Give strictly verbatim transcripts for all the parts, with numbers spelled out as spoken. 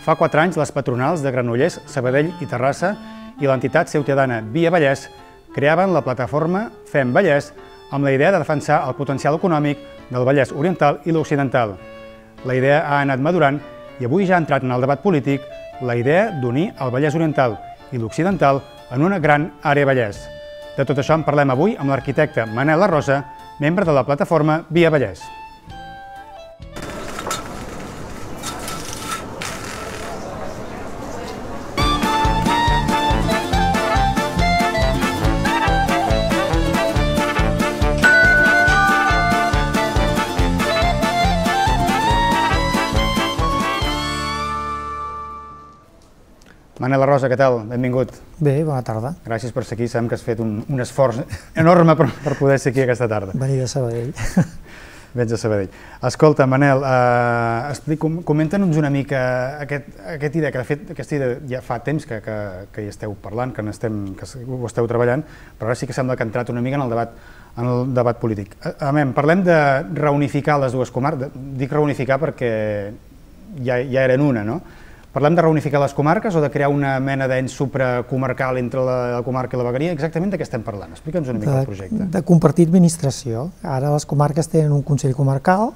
Fa quatre anys, les patronals de Granollers, Sabadell i Terrassa i l'entitat ciutadana Via Vallès creaven la plataforma Fem Vallès amb la idea de defensar el potencial econòmic del Vallès Oriental i l'Occidental. La idea ha anat madurant i avui ja ha entrat en el debat polític la idea d'unir el Vallès Oriental i l'Occidental en una gran àrea Vallès. De tot això en parlem avui amb l'arquitecte Manel Larrosa, membre de la plataforma Via Vallès. Manel Larrosa, què tal? Benvingut. Bé, bona tarda. Gràcies per ser aquí. Sabem que has fet un, un esforç enorme per, per poder ser aquí aquesta tarda. Venir de Sabadell. Vens de Sabadell. Escolta, Manel, eh, explica, comenta'ns una mica aquest, aquesta idea, que de fet aquesta idea ja fa temps que, que, que hi esteu parlant, que, estem, que ho esteu treballant, però ara sí que sembla que ha entrat una mica en el debat, en el debat polític. Amem, parlem de reunificar les dues comarques. Dic reunificar perquè ja, ja eren una, no? Parlem de reunificar les comarques o de crear una mena d'ens supracomarcal entre la comarca i la vegueria? Exactament de què estem parlant? Explica'ns una mica el projecte. De compartir administració. Ara les comarques tenen un Consell Comarcal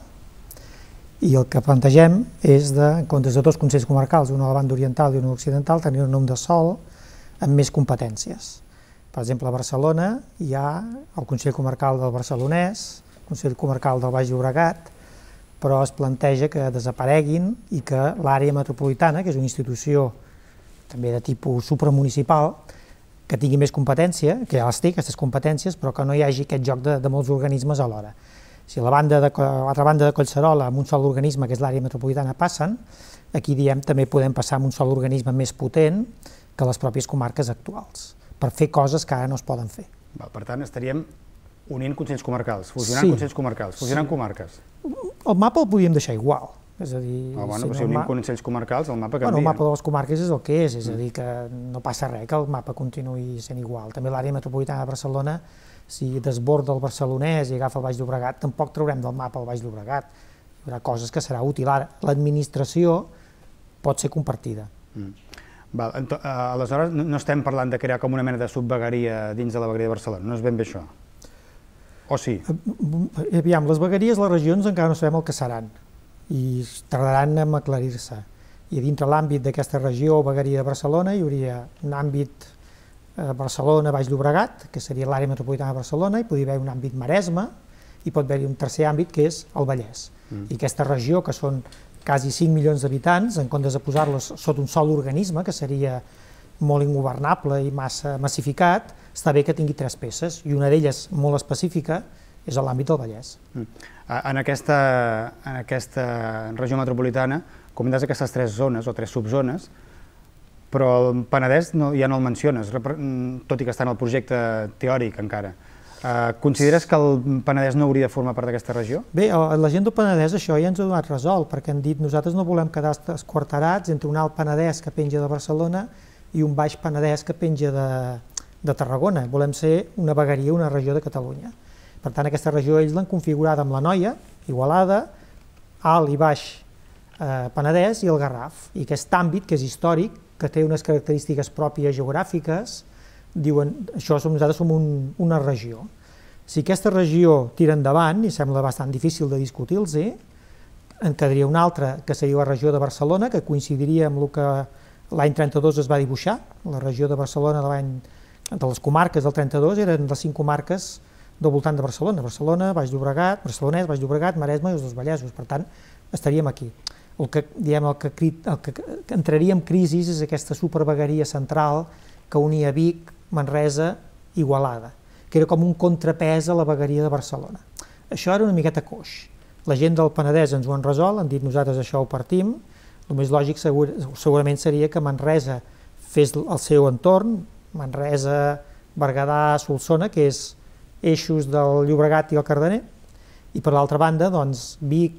i el que plantegem és, de, en comptes de dos Consells Comarcals, un a la banda oriental i un a l'occidental, tenir un nom de sol amb més competències. Per exemple, a Barcelona hi ha el Consell Comarcal del Barcelonès, el Consell Comarcal del Baix Llobregat, però es planteja que desapareguin i que l'àrea metropolitana, que és una institució també de tipus supramunicipal, que tingui més competència, que ja les té, aquestes competències, però que no hi hagi aquest joc de, de molts organismes alhora. Si a la banda de, a l'altra banda de Collserola, amb un sol organisme, que és l'àrea metropolitana, passen, aquí diem també podem passar amb un sol organisme més potent que les pròpies comarques actuals, per fer coses que ara no es poden fer. Per tant, estaríem unint consells comarcals, fusionant consells comarcals, fusionant comarques. El mapa el podíem deixar igual. És a dir, bueno, si unim consells comarcals, el mapa canvia. El mapa de les comarques és el que és, és a dir, que no passa res que el mapa continuï sent igual. També l'àrea metropolitana de Barcelona, si desborda el Barcelonès i agafa el Baix Llobregat, tampoc traurem del mapa el Baix Llobregat. Hi haurà coses que serà útil. Ara, l'administració pot ser compartida. Aleshores, no estem parlant de crear com una mena de subvegueria dins de la vegueria de Barcelona, no és ben bé això? O sí? Aviam, les vegueries, les regions, encara no sabem el que seran i tardaran en aclarir-se. I dintre l'àmbit d'aquesta regió o vegueria de Barcelona hi hauria un àmbit Barcelona-Baix Llobregat, que seria l'àrea metropolitana de Barcelona, i podria haver un àmbit Maresme, i pot haver-hi un tercer àmbit que és el Vallès. I aquesta regió, que són quasi cinc milions d'habitants, en comptes de posar-los sota un sol organisme, que seria molt ingovernable i massa massificat, està bé que tingui tres peces, i una d'elles molt específica és l'àmbit del Vallès. En aquesta, en aquesta regió metropolitana comentes aquestes tres zones o tres subzones, però el Penedès no, ja no el menciones, tot i que està en el projecte teòric encara. Consideres que el Penedès no hauria de formar part d'aquesta regió? Bé, la gent del Penedès això ja ens ha donat resolt, perquè han dit nosaltres no volem quedar esquarterats entre un alt Penedès que penja de Barcelona i un baix Penedès que penja de, de Tarragona. Volem ser una vegueria, una regió de Catalunya. Per tant, aquesta regió ells l'han configurada amb l'Anoia, Igualada, Alt i Baix eh, Penedès i el Garraf. I aquest àmbit, que és històric, que té unes característiques pròpies geogràfiques, diuen, això som, nosaltres som un, una regió. Si aquesta regió tira endavant, i sembla bastant difícil de discutir-los, en quedaria una altra, que seria la regió de Barcelona, que coincidiria amb el que l'any trenta-dos es va dibuixar. La regió de Barcelona de l'any de les comarques del trenta-dos eren les cinc comarques del voltant de Barcelona, Barcelona, Baix Llobregat, Barcelonès, Baix Llobregat, Maresme i els dos Vallesos, per tant, estaríem aquí. El que, diem, el que, el que entraria en crisi és aquesta supervegueria central que unia Vic, Manresa, Igualada, que era com un contrapès a la vegueria de Barcelona. Això era una miqueta coix. La gent del Penedès ens ho han resolt, han dit nosaltres això ho partim. El més lògic segur, segurament seria que Manresa fes el seu entorn, Manresa, Berguedà, Solsona, que és eixos del Llobregat i el Cardener, i per l'altra banda, doncs, Vic,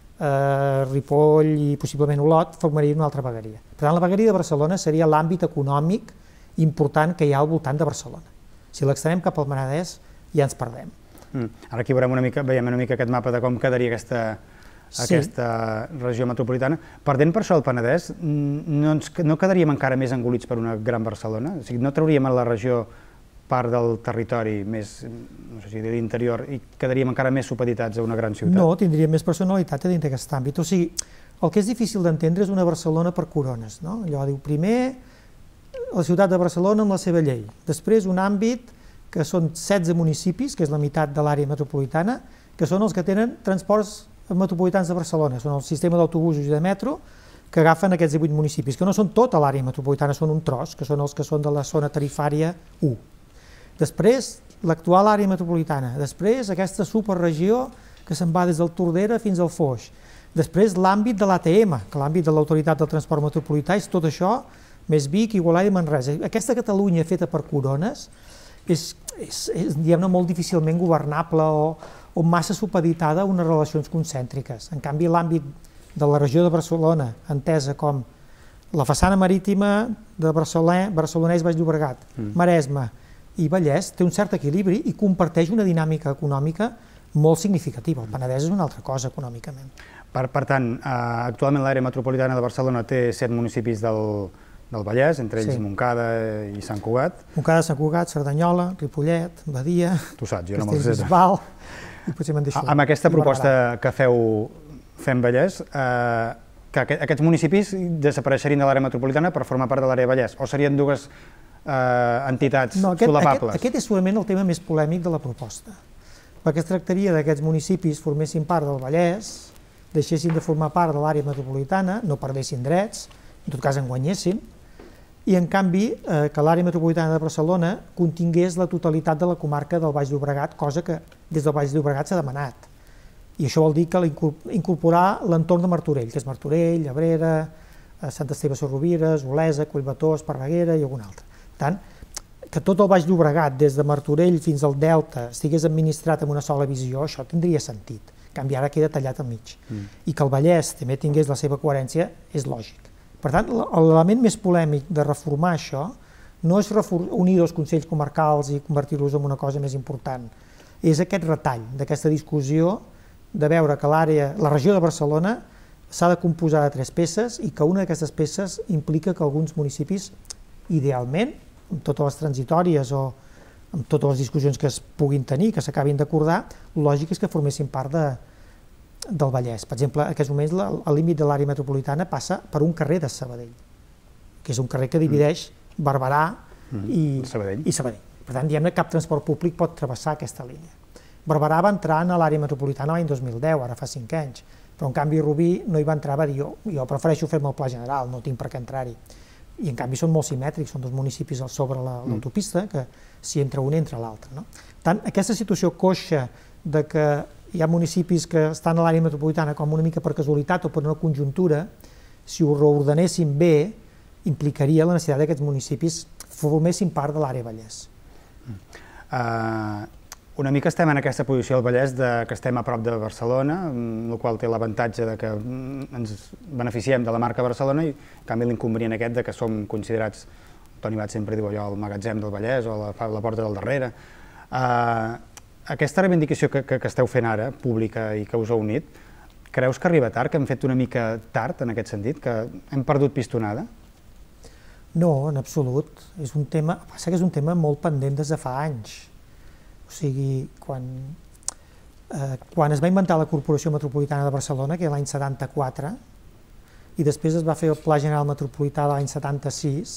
eh, Ripoll i possiblement Olot formarien una altra vegueria. Per tant, la vegueria de Barcelona seria l'àmbit econòmic important que hi ha al voltant de Barcelona. Si l'extenem cap al Penedès, ja ens perdem. Mm. Ara aquí veurem una mica, veiem una mica aquest mapa de com quedaria aquesta, aquesta regió metropolitana. Perdent per això el Penedès, no, ens, no quedaríem encara més engolits per una gran Barcelona? O sigui, no trauríem a la regió part del territori més, no sé si de l'interior, i quedaríem encara més supeditats a una gran ciutat? No, tindríem més personalitat dins d'aquest àmbit. O sigui, el que és difícil d'entendre és una Barcelona per corones, no? Allò diu, primer, la ciutat de Barcelona amb la seva llei, després un àmbit que són setze municipis, que és la meitat de l'àrea metropolitana, que són els que tenen transports metropolitans de Barcelona, són el sistema d'autobusos i de metro que agafen aquests divuit municipis, que no són tota l'àrea metropolitana, són un tros, que són els que són de la zona tarifària u. Després, l'actual àrea metropolitana, després aquesta superregió que se'n va des del Tordera fins al Foix, després l'àmbit de l'A T M, que l'àmbit de l'Autoritat del Transport Metropolità és tot això, més Vic, Igualada i Manresa. Aquesta Catalunya feta per corones és, és, és diguem-ne, molt difícilment governable o, o massa supeditada a unes relacions concèntriques. En canvi, l'àmbit de la regió de Barcelona, entesa com la façana marítima de Barcelona, Barcelonès, Baix Llobregat, mm. Maresme i Vallès, té un cert equilibri i comparteix una dinàmica econòmica molt significativa. El Penedès és una altra cosa econòmicament. Per, per tant, eh, actualment l'àrea metropolitana de Barcelona té set municipis del, del Vallès, entre ells sí. Montcada i Sant Cugat. Montcada, Sant Cugat, Cerdanyola, Ripollet, Badia, tu saps, jo no me'ls sé. Castellbisbal, i potser me'n deixo. Amb aquesta proposta que feu Fem Vallès, eh, que aquests municipis desapareixerien de l'àrea metropolitana per formar part de l'àrea Vallès, o serien dues eh, entitats no, aquest, solapables? Aquest, aquest és segurament el tema més polèmic de la proposta, perquè es tractaria d'aquests municipis formessin part del Vallès, deixessin de formar part de l'àrea metropolitana, no perdessin drets, en tot cas en guanyessin, i en canvi eh, que l'àrea metropolitana de Barcelona contingués la totalitat de la comarca del Baix Llobregat, cosa que des del Baix Llobregat s'ha demanat. I això vol dir que incorporar l'entorn de Martorell, que és Martorell, Llebrera, Sant Esteve Sesrovires, Olesa, Collbató, Esparreguera i algun altre. Per tant, que tot el Baix Llobregat, des de Martorell fins al Delta, estigués administrat amb una sola visió, això tindria sentit. En canvi, ara queda tallat al mig. Mm. I que el Vallès també tingués la seva coherència és lògic. Per tant, l'element més polèmic de reformar això no és unir dos consells comarcals i convertir-los en una cosa més important, és aquest retall d'aquesta discussió de veure que l'àrea, la regió de Barcelona s'ha de composar de tres peces i que una d'aquestes peces implica que alguns municipis, idealment, amb totes les transitòries o amb totes les discussions que es puguin tenir, que s'acabin d'acordar, el lògic és que formessin part de, del Vallès. Per exemple, en aquests moments el límit de l'àrea metropolitana passa per un carrer de Sabadell, que és un carrer que divideix Barberà i, Sabadell. i Sabadell. Per tant, diguem-ne, cap transport públic pot travessar aquesta línia. Barberà va entrar a l'àrea metropolitana l'any dos mil deu, ara fa cinc anys, però en canvi Rubí no hi va entrar, va dir jo, jo prefereixo fer-me el pla general, no tinc per què entrar-hi. I en canvi són molt simètrics, són dos municipis sobre l'autopista, que si entra un entra l'altre. No? Tant, aquesta situació coixa de que hi ha municipis que estan a l'àrea metropolitana com una mica per casualitat o per una conjuntura, si ho reordenéssim bé, implicaria la necessitat que aquests municipis formessin part de l'àrea Vallès. Uh... Una mica estem en aquesta posició al Vallès de que estem a prop de Barcelona, el qual té l'avantatge de que ens beneficiem de la marca Barcelona i en canvi l'inconvenient aquest de que som considerats, Toni Bat sempre diu allò, el magatzem del Vallès o la, la porta del darrere. Uh, aquesta reivindicació que, que, que esteu fent ara, pública i que us ha unit, creus que arriba tard, que hem fet una mica tard en aquest sentit, que hem perdut pistonada? No, en absolut. És un tema, passa que és un tema molt pendent des de fa anys. O sigui, quan, eh, quan es va inventar la Corporació Metropolitana de Barcelona, que és l'any setanta-quatre, i després es va fer el Pla General Metropolità de l'any setanta-sis,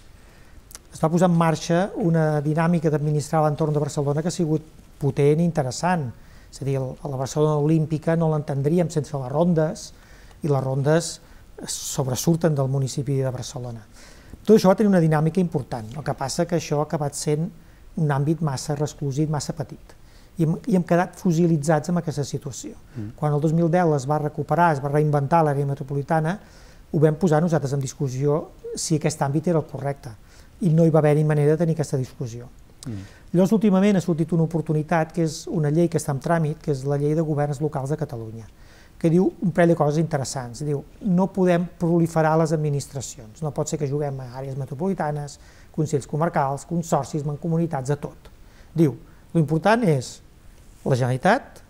es va posar en marxa una dinàmica d'administrar l'entorn de Barcelona que ha sigut potent i interessant. És a dir, a la Barcelona Olímpica no l'entendríem sense les rondes, i les rondes sobresurten del municipi de Barcelona. Tot això va tenir una dinàmica important, el que passa que això ha acabat sent un àmbit massa resclosit, massa petit. I hem, i hem quedat fosilitzats amb aquesta situació. Mm. Quan el dos mil deu es va recuperar, es va reinventar l'àrea metropolitana, ho vam posar nosaltres en discussió si aquest àmbit era el correcte. I no hi va haver-hi manera de tenir aquesta discussió. Mm. Llavors, últimament ha sortit una oportunitat, que és una llei que està en tràmit, que és la llei de governs locals de Catalunya, que diu un parell de coses interessants. Diu, no podem proliferar les administracions, no pot ser que juguem a àrees metropolitanes, consells comarcals, consorcis, mancomunitats, de tot. Diu, l'important és la Generalitat i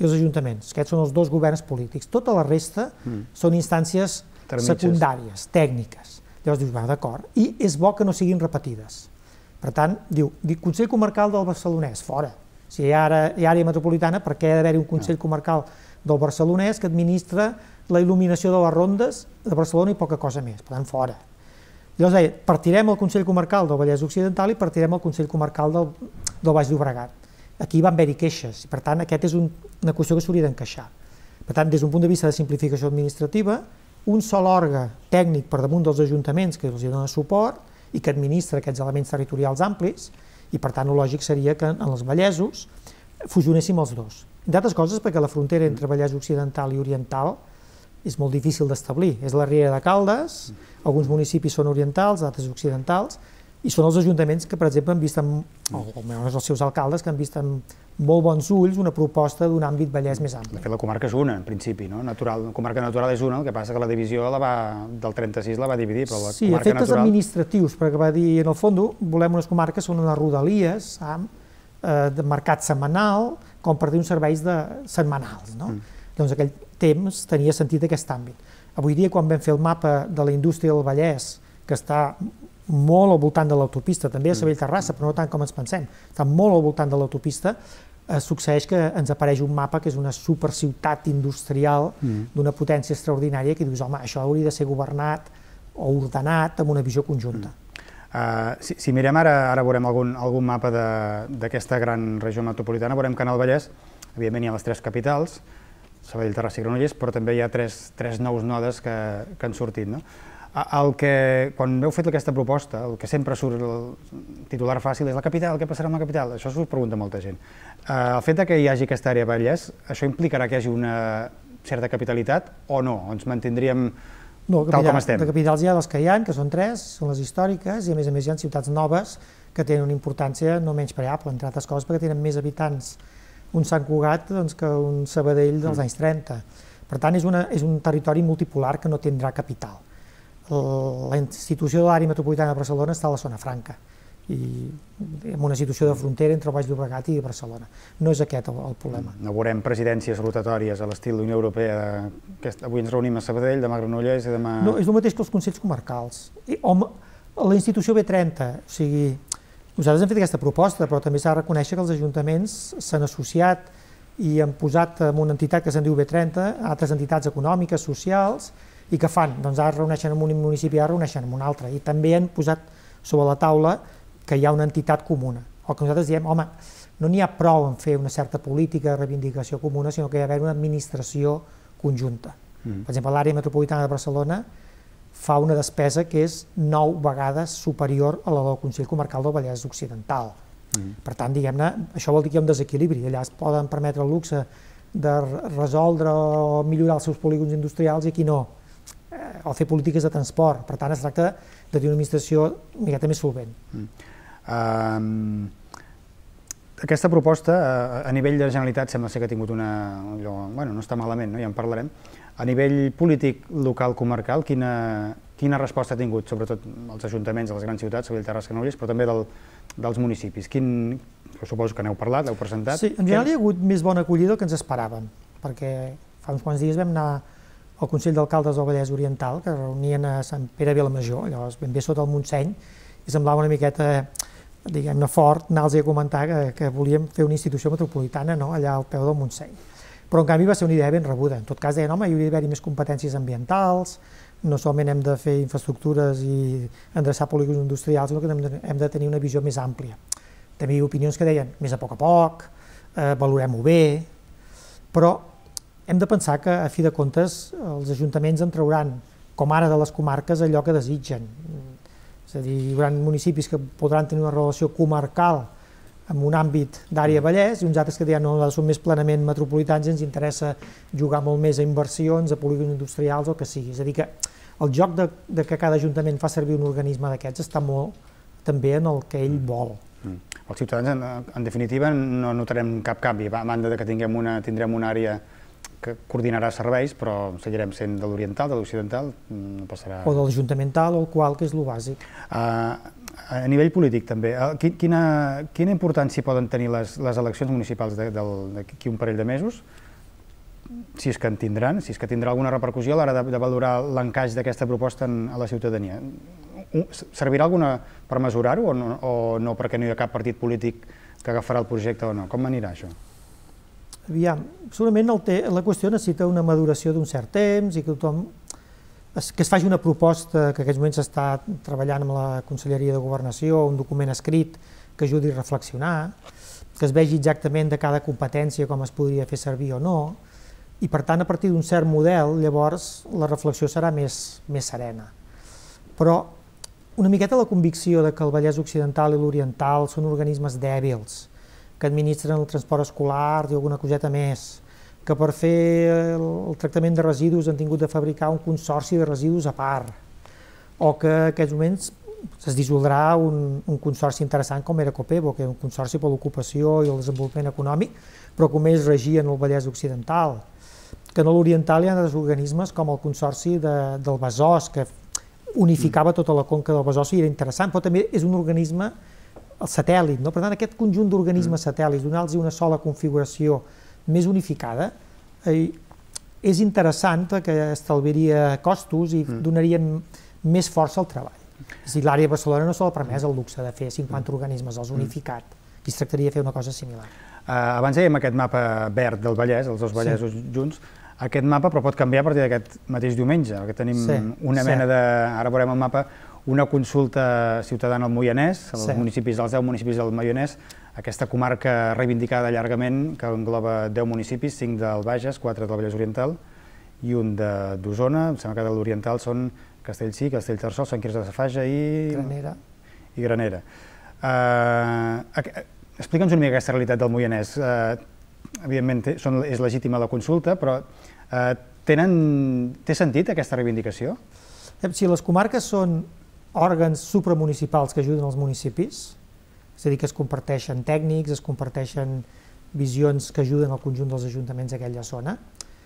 i els ajuntaments. Aquests són els dos governs polítics. Tota la resta mm. són instàncies secundàries, tècniques. Llavors dius, va, d'acord. I és bo que no siguin repetides. Per tant, diu, Consell Comarcal del Barcelonès, fora. Si hi ha, ara, hi ha àrea metropolitana, per què ha d'haver-hi un Consell Comarcal del Barcelonès que administra la il·luminació de les rondes de Barcelona i poca cosa més, per tant, fora. Llavors deia, partirem el Consell Comarcal del Vallès Occidental i partirem el Consell Comarcal del, del Baix Llobregat. Aquí van haver-hi queixes, i per tant, aquest és un, una qüestió que s'hauria d'encaixar. Per tant, des d'un punt de vista de simplificació administrativa, un sol òrgan tècnic per damunt dels ajuntaments que els dona suport i que administra aquests elements territorials amplis, i per tant el lògic seria que en els Vallesos fusionéssim els dos. Entre altres coses perquè la frontera entre Vallès Occidental i Oriental és molt difícil d'establir. És la Riera de Caldes, alguns municipis són orientals, altres occidentals, i són els ajuntaments que, per exemple, han vist, amb, o almenys els seus alcaldes, que han vist amb molt bons ulls una proposta d'un àmbit Vallès més ampli. De fet, la comarca és una, en principi, no? Natural, la comarca natural és una, el que passa que la divisió la va, del trenta-sis la va dividir, però la sí, comarca efectes natural... administratius, perquè va dir, en el fons, volem unes comarques on les rodalies, amb, eh, de mercat setmanal, com per dir uns serveis de, setmanals, no? Mm. Doncs aquell temps tenia sentit aquest àmbit. Avui dia, quan vam fer el mapa de la indústria del Vallès, que està molt al voltant de l'autopista, també a Sabell-Terrassa, però no tant com ens pensem, està molt al voltant de l'autopista, eh, succeeix que ens apareix un mapa que és una superciutat industrial mm. d'una potència extraordinària que dius, home, això hauria de ser governat o ordenat amb una visió conjunta. Mm. Uh, si, si mirem ara, ara veurem algun, algun mapa d'aquesta gran regió metropolitana, veurem que en el Vallès, evidentment hi ha les tres capitals, Sabadell, Terrassa i Granollers, però també hi ha tres, tres nous nodes que, que han sortit, no? El que, quan heu fet aquesta proposta, el que sempre surt el titular fàcil és la capital, què passarà amb la capital? Això s'ho pregunta molta gent. El fet que hi hagi aquesta àrea Vallès, això implicarà que hi hagi una certa capitalitat o no? Ens mantindríem no, tal com estem? De capitals hi ha les que hi ha, que són tres, són les històriques, i a més a més hi ha ciutats noves que tenen una importància no menys preable, entre altres coses perquè tenen més habitants un Sant Cugat doncs, que un Sabadell dels anys trenta. Per tant, és, una, és un territori multipolar que no tindrà capital. La institució de l'àrea metropolitana de Barcelona està a la zona franca i en una situació de frontera entre el Baix Llobregat i Barcelona. No és aquest el, el problema. No veurem presidències rotatòries a l'estil Unió Europea, que avui ens reunim a Sabadell, demà a Granollers i demà... No, és el mateix que els Consells Comarcals. I, home, la institució B trenta, o sigui, nosaltres hem fet aquesta proposta, però també s'ha de reconèixer que els ajuntaments s'han associat i han posat en una entitat que se'n diu B trenta, altres entitats econòmiques, socials, i què fan? Doncs ara es reuneixen en un municipi, ara es reuneixen en un altre, i també han posat sobre la taula que hi ha una entitat comuna. El que nosaltres diem, home, no n'hi ha prou en fer una certa política de reivindicació comuna, sinó que hi ha d'haver una administració conjunta. Mm. Per exemple, l'àrea metropolitana de Barcelona fa una despesa que és nou vegades superior a la del Consell Comarcal del Vallès Occidental. Mm. Per tant, diguem-ne, això vol dir que hi ha un desequilibri. Allà es poden permetre el luxe de resoldre o millorar els seus polígons industrials i aquí no. O fer polítiques de transport. Per tant, es tracta de tenir una administració una miqueta més solvent. Mm. Um, aquesta proposta, a nivell de Generalitat, sembla ser que ha tingut una... Allò, bueno, no està malament, no? Ja en parlarem. A nivell polític local comarcal, quina, quina resposta ha tingut, sobretot els ajuntaments de les grans ciutats, Sabadell, Terrassa i Granollers, però també del, dels municipis? Quin, suposo que n'heu parlat, l'heu presentat? Sí, en general hi ha hagut més bona acollida del que ens esperàvem, perquè fa uns quants dies vam anar al Consell d'Alcaldes del Vallès Oriental, que reunien a Sant Pere Vilamajor, llavors ben bé sota el Montseny, i semblava una miqueta, diguem-ne, fort anar-los a comentar que, que volíem fer una institució metropolitana, no?, allà al peu del Montseny. Però en canvi va ser una idea ben rebuda. En tot cas deien, home, hi hauria d'haver-hi més competències ambientals, no solament hem de fer infraestructures i endreçar polígons industrials, sinó que hem de, hem de tenir una visió més àmplia. També hi ha opinions que deien, més a poc a poc, eh, valorem-ho bé, però hem de pensar que, a fi de comptes, els ajuntaments en trauran, com ara de les comarques, allò que desitgen. És a dir, hi haurà municipis que podran tenir una relació comarcal en un àmbit d'àrea Vallès i uns altres que diran, no, són més plenament metropolitans i ens interessa jugar molt més a inversions, a polígons industrials o el que sigui. És a dir, que el joc de, de que cada ajuntament fa servir un organisme d'aquests està molt també en el que ell vol. Mm. Els ciutadans, en, en definitiva, no notarem cap canvi, a banda de que tinguem una, tindrem una àrea que coordinarà serveis, però seguirem sent de l'oriental, de l'occidental, no passarà... O de l'ajuntamenttal, o el qual, que és el bàsic. Uh, a nivell polític, també, quina, quina importància poden tenir les, les eleccions municipals d'aquí un parell de mesos? si és que en tindran, si és que tindrà alguna repercussió a l'hora de, de valorar l'encaix d'aquesta proposta en, a la ciutadania. Servirà alguna per mesurar-ho o, no, o no, perquè no hi ha cap partit polític que agafarà el projecte o no? Com anirà això? Aviam, segurament el te, la qüestió necessita una maduració d'un cert temps i que tothom es, que es faci una proposta que en aquests moments s'està treballant amb la Conselleria de Governació, un document escrit que ajudi a reflexionar, que es vegi exactament de cada competència com es podria fer servir o no, i per tant a partir d'un cert model llavors la reflexió serà més, més serena. Però una miqueta la convicció de que el Vallès Occidental i l'Oriental són organismes dèbils, que administren el transport escolar i alguna coseta més, que per fer el tractament de residus han tingut de fabricar un consorci de residus a part, o que en aquests moments es dissoldrà un, un consorci interessant com era Copebo, que era un consorci per l'ocupació i el desenvolupament econòmic, però com ells regien el Vallès Occidental. Que en l'Oriental hi ha altres organismes com el consorci de, del Besòs, que unificava tota la conca del Besòs i era interessant, però també és un organisme el satèl·lit, no? Per tant, aquest conjunt d'organismes satèl·lits, donar-los una sola configuració més unificada, eh, és interessant perquè estalviaria costos i mm. donarien més força al treball. És a dir, l'àrea de Barcelona no s'ha permès el luxe de fer cinquanta mm. organismes, els unificat, i es tractaria de fer una cosa similar. Uh, abans dèiem aquest mapa verd del Vallès, els dos Vallesos sí. junts, aquest mapa però pot canviar a partir d'aquest mateix diumenge, perquè tenim sí, una mena sí. de, ara veurem el mapa, una consulta ciutadana al Moianès, als sí. municipis, als deu municipis del Moianès, aquesta comarca reivindicada llargament, que engloba deu municipis, cinc del Bages, quatre del Vallès Oriental i un d'Osona, em sembla que de l'Oriental són Castellcir, Castellterçol, Sant Quirze de Safaja i Granera. I Granera. Uh, Explica'ns una mica aquesta realitat del Moianès. Uh, evidentment són, és legítima la consulta, però uh, tenen, té sentit aquesta reivindicació? Si les comarques són òrgans supramunicipals que ajuden els municipis, és a dir, que es comparteixen tècnics, es comparteixen visions que ajuden al conjunt dels ajuntaments d'aquella zona.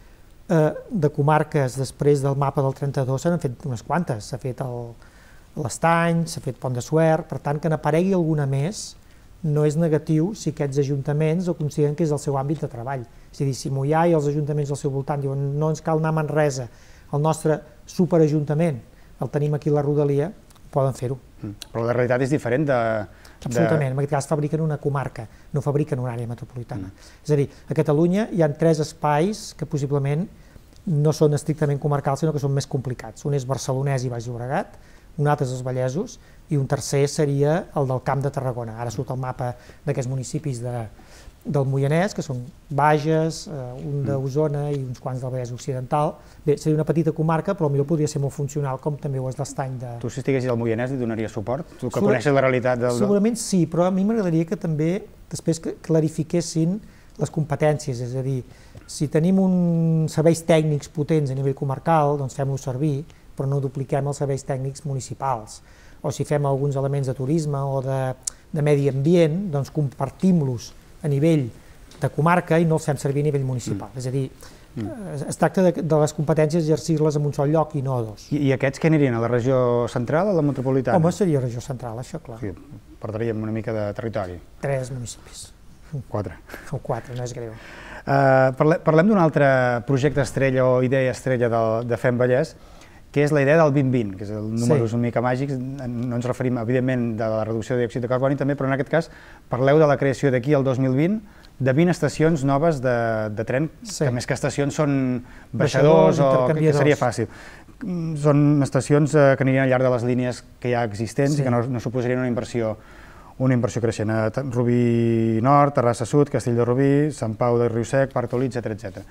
Eh, de comarques, després del mapa del trenta-dos, s'han fet unes quantes. S'ha fet l'Estany, s'ha fet Pont de Suert, per tant, que n'aparegui alguna més no és negatiu si aquests ajuntaments ho consideren que és el seu àmbit de treball. És a dir, si Moià i els ajuntaments al seu voltant diuen no ens cal anar a Manresa, el nostre superajuntament, el tenim aquí a la Rodalia, poden fer-ho. Però la realitat és diferent de... Absolutament, en aquest cas fabriquen una comarca, no fabriquen una àrea metropolitana. Mm. És a dir, a Catalunya hi ha tres espais que possiblement no són estrictament comarcals, sinó que són més complicats. Un és Barcelonès i Baix Llobregat, un altre és els Vallesos, i un tercer seria el del Camp de Tarragona. Ara surt el mapa d'aquests municipis de, del Moianès, que són Bages, un d'Osona i uns quants del Vallès Occidental. Bé, seria una petita comarca, però potser podria ser molt funcional, com també ho és l'Estany de... Tu, si estiguessis al Moianès, li donaries suport? Tu que coneixes la realitat del... Segurament sí, però a mi m'agradaria que també després clarifiquessin les competències, és a dir, si tenim uns serveis tècnics potents a nivell comarcal, doncs fem-los servir, però no dupliquem els serveis tècnics municipals. O si fem alguns elements de turisme o de, de medi ambient, doncs compartim-los a nivell de comarca i no els fem servir a nivell municipal. Mm. És a dir, mm. es tracta de, de les competències exercir-les en un sol lloc i no a dos. I, I aquests què anirien? A la regió central o a la metropolitana? Home, seria regió central, això, clar. Sí, perdríem una mica de territori. Tres municipis. Quatre. O quatre, no és greu. Uh, parle, parlem d'un altre projecte estrella o idea estrella de, de Fem Vallès, que és la idea del vint vint, que és el números sí. una mica màgics. No ens referim, evidentment, de la reducció de diòxid de carboni també, però en aquest cas parleu de la creació d'aquí al dos mil vint de vint estacions noves de, de tren, sí. que més que estacions són baixadors, baixadors o que, que seria fàcil. Són estacions eh, que anirien al llarg de les línies que ja existents sí. i que no, no suposarien una inversió, una inversió creixent. A Rubí Nord, Terrassa Sud, Castell de Rubí, Sant Pau de Riu-Sec, Parc Taulí, etcètera, etcètera.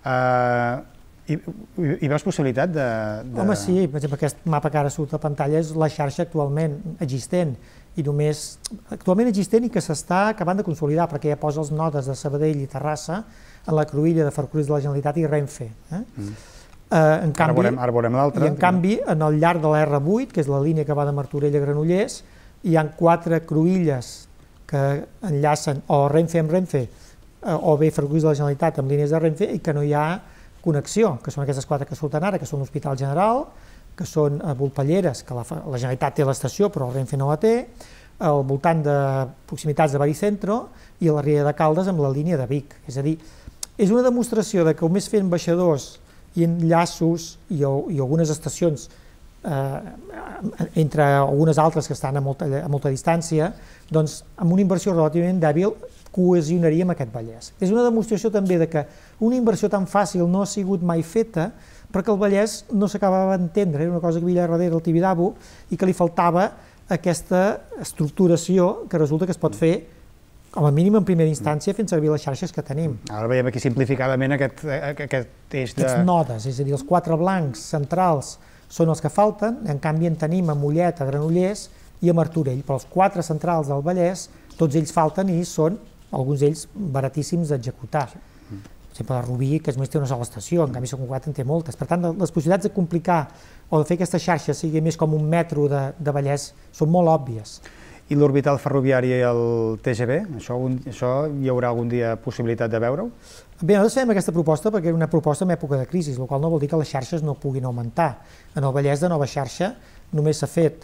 Uh, I, hi veus possibilitat de, de... Home, sí, per exemple, aquest mapa que ara surt a pantalla és la xarxa actualment existent, i només actualment existent i que s'està acabant de consolidar, perquè ja posa els nodes de Sabadell i Terrassa en la cruïlla de Ferrocarrils de la Generalitat i Renfe. Eh? Mm. Uh, en canvi, ara veurem, ara veurem l'altre. I en canvi, en el llarg de la erre vuit, que és la línia que va de Martorell a Granollers, hi ha quatre cruïlles que enllacen o Renfe amb Renfe uh, o bé Ferrocarrils de la Generalitat amb línies de Renfe i que no hi ha connexió, que són aquestes quatre que surten ara, que són l'Hospital General, que són a Volpelleres, que la, la Generalitat té l'estació però el Renfe no la té, al voltant de proximitats de Baricentro i a la Riera de Caldes amb la línia de Vic. És a dir, és una demostració de que només fent baixadors i enllaços i, i algunes estacions eh, entre algunes altres que estan a molta, a molta distància, doncs amb una inversió relativament dèbil cohesionaríem aquest Vallès. És una demostració també de que una inversió tan fàcil no ha sigut mai feta perquè el Vallès no s'acabava d'entendre, era una cosa que havia darrere el Tibidabo i que li faltava aquesta estructuració que resulta que es pot fer com a mínim en primera instància fent servir les xarxes que tenim. Ara veiem aquí simplificadament aquest, aquest eix de... Aquests nodes, és a dir, els quatre blancs centrals són els que falten, en canvi en tenim a Mollet, a Granollers i a Martorell, però els quatre centrals del Vallès, tots ells falten i són, alguns d'ells, baratíssims d'executar. Per exemple, la Rubí, que només té una sola estació, en canvi Sant Cugat en té moltes. Per tant, les possibilitats de complicar o de fer aquesta xarxa sigui més com un metro de, de Vallès són molt òbvies. I l'orbital ferroviari i el T G V, això, això hi haurà algun dia possibilitat de veure-ho? Bé, nosaltres fem aquesta proposta perquè era una proposta en època de crisi, el qual no vol dir que les xarxes no puguin augmentar. En el Vallès de nova xarxa només s'ha fet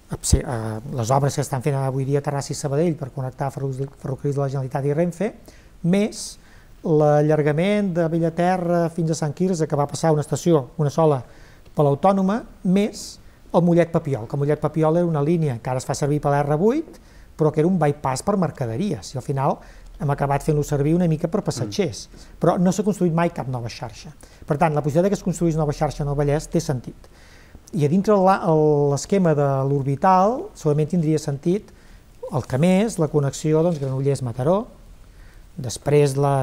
les obres que estan fent avui dia a Terrassa i Sabadell per connectar ferrocarrils de la Generalitat i Renfe, més l'allargament de Bellaterra fins a Sant Quirze, que va passar una estació, una sola, per l'Autònoma, més el Mollet-Papiol, que Mollet Papiol era una línia que ara es fa servir per l'R vuit, però que era un bypass per mercaderies, i al final hem acabat fent-lo servir una mica per passatgers, però no s'ha construït mai cap nova xarxa. Per tant, la possibilitat que es construís nova xarxa en el Vallès té sentit. I a dintre l'esquema de l'orbital segurament tindria sentit el que més, la connexió Granollers-Mataró, després la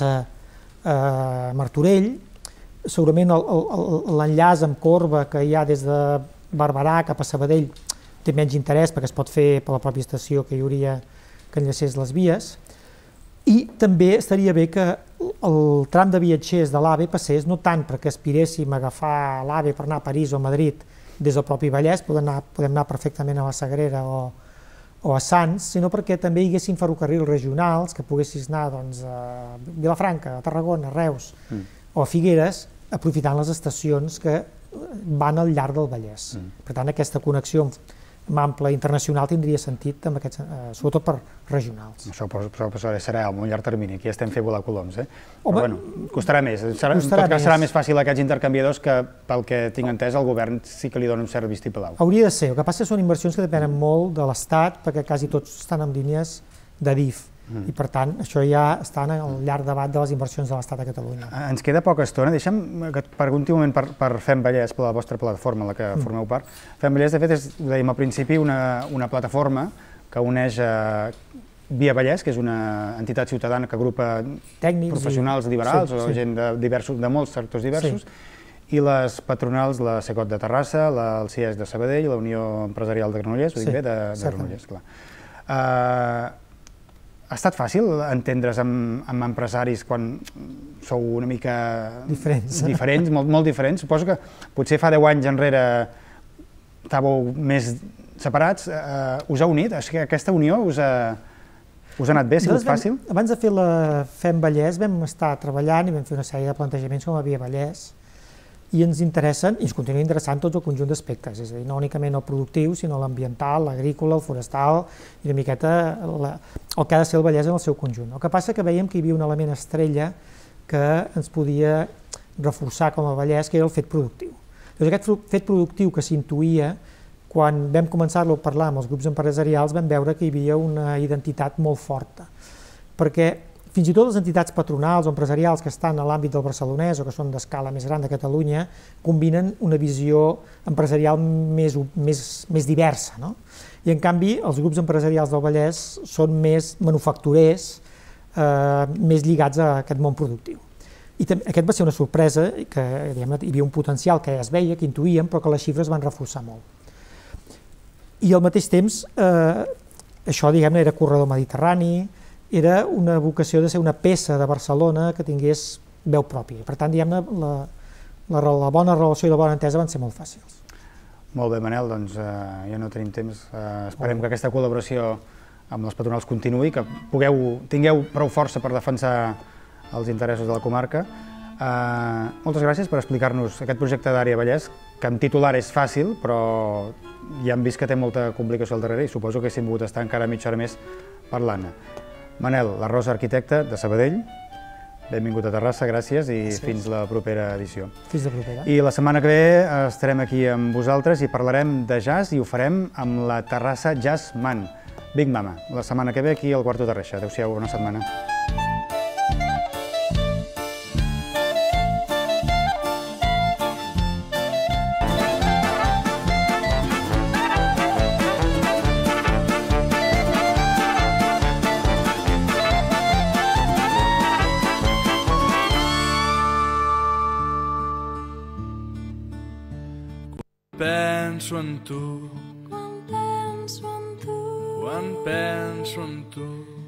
Terrassa-Martorell, segurament l'enllaç amb corba que hi ha des de Barberà cap a Sabadell té menys interès perquè es pot fer per la pròpia estació que hi hauria que enllacés les vies, i també estaria bé que el tram de viatgers de l'AVE passés no tant perquè aspiréssim a agafar l'AVE per anar a París o a Madrid des del propi Vallès, podem anar, podem anar perfectament a la Sagrera o, o a Sants, sinó perquè també hi haguessin ferrocarrils regionals que poguessis anar doncs, a Vilafranca, a Tarragona, a Reus mm. o a Figueres, aprofitant les estacions que van al llarg del Vallès. Mm. Per tant, aquesta connexió ample internacional tindria sentit, amb aquests, eh, sobretot per regionals. Això, això, això serà a un llarg termini, aquí estem fent volar coloms, eh? Home, però bueno, costarà més, serà, costarà en tot cas serà més fàcil aquests intercanviadors que, pel que tinc entès, el govern sí que li dona un cert vistiplau. Hauria de ser, el que passa són inversions que depenen molt de l'Estat, perquè quasi tots estan en línies de D I F, mm. i per tant això ja està en el llarg debat de les inversions de l'Estat a Catalunya. Ens queda poca estona, deixa'm que et pregunti un moment per, per Fem Vallès, per la vostra plataforma, en la que mm. formeu part. Fem Vallès, de fet, és, ho dèiem al principi, una, una plataforma que uneix eh, Via Vallès, que és una entitat ciutadana que agrupa tècnics, professionals i... liberals, sí, o sí. gent de, diversos, de molts sectors diversos, sí. i les patronals, la Secot de Terrassa, la, el C I E S de Sabadell, la Unió Empresarial de Granollers, ho dic sí, bé, de, de Granollers, clar. Uh, Ha estat fàcil entendre's amb, amb empresaris quan sou una mica diferents, diferents molt, molt diferents? Suposo que potser fa deu anys enrere estàveu més separats. Uh, us ha unit? És que aquesta unió us ha, us ha anat bé? Ha sigut fàcil? Vam, abans de fer la Fem Vallès vam estar treballant i vam fer una sèrie de plantejaments com a Via Vallès, i ens interessen, i ens continuen interessant tots el conjunt d'aspectes, és a dir, no únicament el productiu, sinó l'ambiental, l'agrícola, el forestal, i una miqueta la, el que ha de ser el Vallès en el seu conjunt. El que passa que veiem que hi havia un element estrella que ens podia reforçar com a Vallès, que era el fet productiu. Llavors, aquest fet productiu que s'intuïa, quan vam començar-lo a parlar amb els grups empresarials, vam veure que hi havia una identitat molt forta, perquè fins i tot les entitats patronals o empresarials que estan a l'àmbit del barcelonès o que són d'escala més gran de Catalunya combinen una visió empresarial més, més, més diversa, no? I en canvi els grups empresarials del Vallès són més manufacturers, eh, més lligats a aquest món productiu. I aquest va ser una sorpresa, que diguem, hi havia un potencial que ja es veia, que intuïem, però que les xifres van reforçar molt. I al mateix temps, eh, això diguem-ne era corredor mediterrani, era una vocació de ser una peça de Barcelona que tingués veu pròpia. Per tant, diguem-ne, la, la, la bona relació i la bona entesa van ser molt fàcils. Molt bé, Manel, doncs eh, ja no tenim temps. Eh, esperem que aquesta col·laboració amb les patronals continuï, que pugueu, tingueu prou força per defensar els interessos de la comarca. Eh, moltes gràcies per explicar-nos aquest projecte d'Àrea Vallès, que en titular és fàcil, però ja hem vist que té molta complicació al darrere i suposo que haguéssim pogut estar encara mitja hora més parlant-ne. Manel La Rosa, arquitecte de Sabadell, Benvingut a Terrassa, gràcies i Gràcies. fins la propera edició. Fins la propera. I la setmana que ve estarem aquí amb vosaltres i parlarem de jazz i ho farem amb la Terrassa Jazz Man, Big Mama. La setmana que ve aquí al Quarto de Reixa. Adéu-siau, bona setmana. Penso en tu, Quan penso en tu, quan penso en tu,